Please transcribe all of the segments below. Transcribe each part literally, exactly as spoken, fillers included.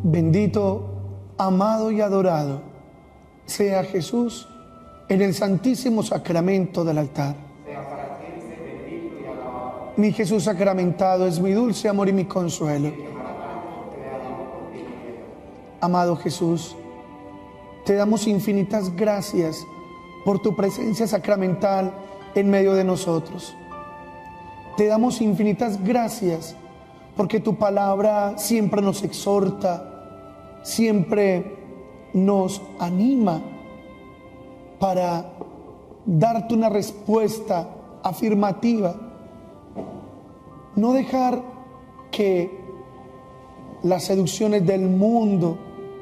Bendito, amado y adorado sea Jesús en el santísimo sacramento del altar. Sea para siempre bendito y alabado. Mi Jesús sacramentado es mi dulce amor y mi consuelo. Amado Jesús, te damos infinitas gracias por tu presencia sacramental en medio de nosotros. Te damos infinitas gracias porque tu palabra siempre nos exhorta, siempre nos anima para darte una respuesta afirmativa. No dejar que las seducciones del mundo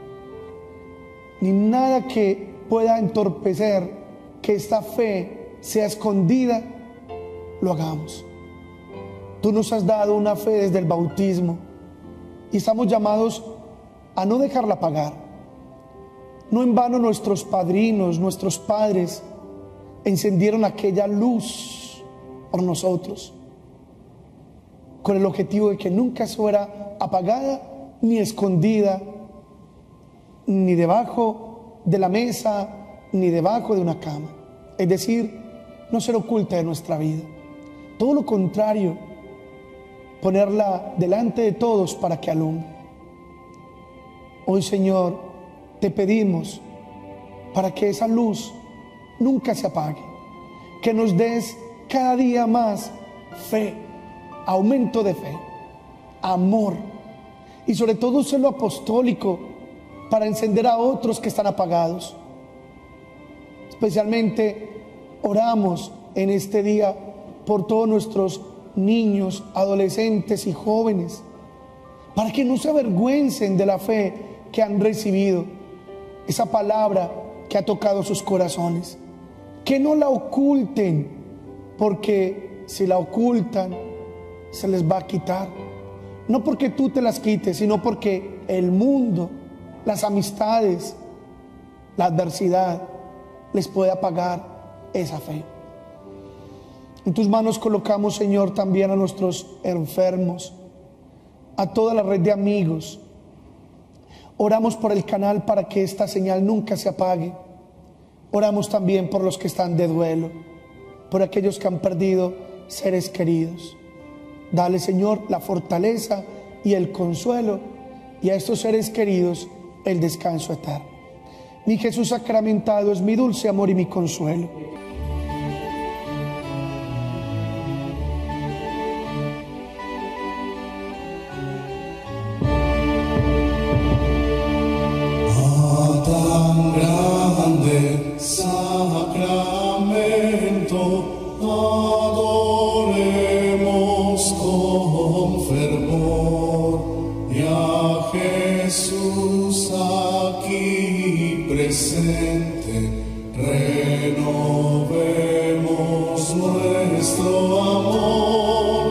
ni nada que pueda entorpecer que esta fe sea escondida, lo hagamos. Tú nos has dado una fe desde el bautismo y estamos llamados a no dejarla apagar. No en vano nuestros padrinos, nuestros padres encendieron aquella luz por nosotros con el objetivo de que nunca fuera apagada ni escondida, ni debajo de la mesa, ni debajo de una cama. Es decir, no ser oculta de nuestra vida. Todo lo contrario, ponerla delante de todos para que alumbre. Hoy, Señor, te pedimos para que esa luz nunca se apague, que nos des cada día más fe, aumento de fe, amor y sobre todo celo apostólico para encender a otros que están apagados. Especialmente oramos en este día por todos nuestros niños, adolescentes y jóvenes, para que no se avergüencen de la fe que han recibido, esa palabra que ha tocado sus corazones, que no la oculten, porque si la ocultan se les va a quitar, no porque tú te las quites, sino porque el mundo, las amistades, la adversidad les puede apagar esa fe. En tus manos colocamos, Señor, también a nuestros enfermos, a toda la red de amigos. Oramos por el canal para que esta señal nunca se apague. Oramos también por los que están de duelo, por aquellos que han perdido seres queridos. Dale, Señor, la fortaleza y el consuelo, y a estos seres queridos el descanso eterno. Mi Jesús sacramentado es mi dulce amor y mi consuelo. Sacramento, adoremos con fervor y a Jesús aquí presente, renovemos nuestro amor,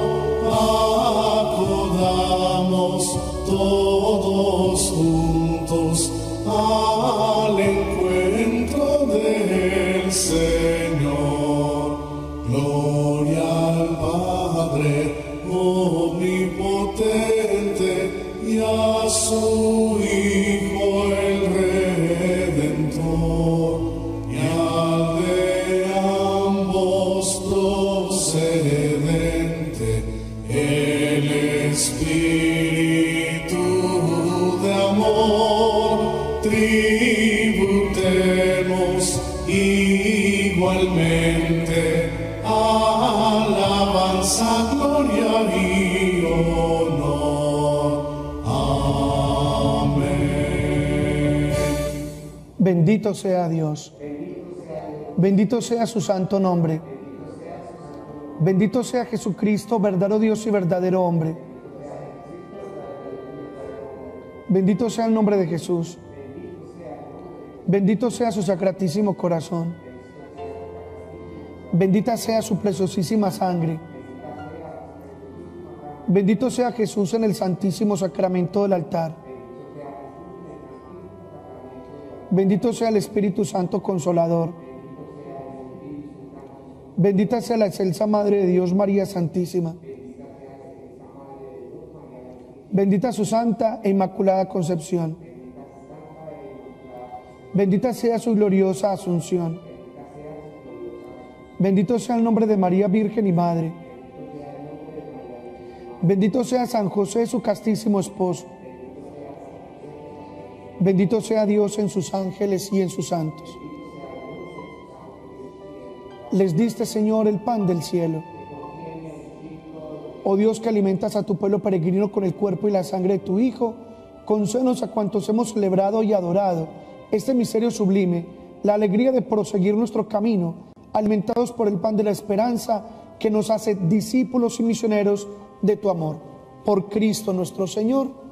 acudamos todos juntos al encuentro del Señor. Gloria al Padre omnipotente y a su Hijo el Redentor, y al de ambos procedente el Espíritu de amor. Tributemos igualmente alabanza, gloria y honor. Amén. Bendito sea Dios. Bendito sea su santo nombre. Bendito sea Jesucristo, verdadero Dios y verdadero hombre. Bendito sea el nombre de Jesús. Bendito sea su sacratísimo corazón. Bendita sea su preciosísima sangre. Bendito sea Jesús en el santísimo sacramento del altar. Bendito sea el Espíritu Santo Consolador. Bendita sea la excelsa Madre de Dios, María Santísima. Bendita su santa e inmaculada concepción. Bendita sea su gloriosa asunción. Bendito sea el nombre de María Virgen y Madre. Bendito sea San José, su castísimo esposo. Bendito sea Dios en sus ángeles y en sus santos. Les diste, Señor, el pan del cielo. Oh Dios, que alimentas a tu pueblo peregrino con el cuerpo y la sangre de tu Hijo, concédenos a cuantos hemos celebrado y adorado este misterio sublime, la alegría de proseguir nuestro camino, alimentados por el pan de la esperanza que nos hace discípulos y misioneros de tu amor. Por Cristo nuestro Señor.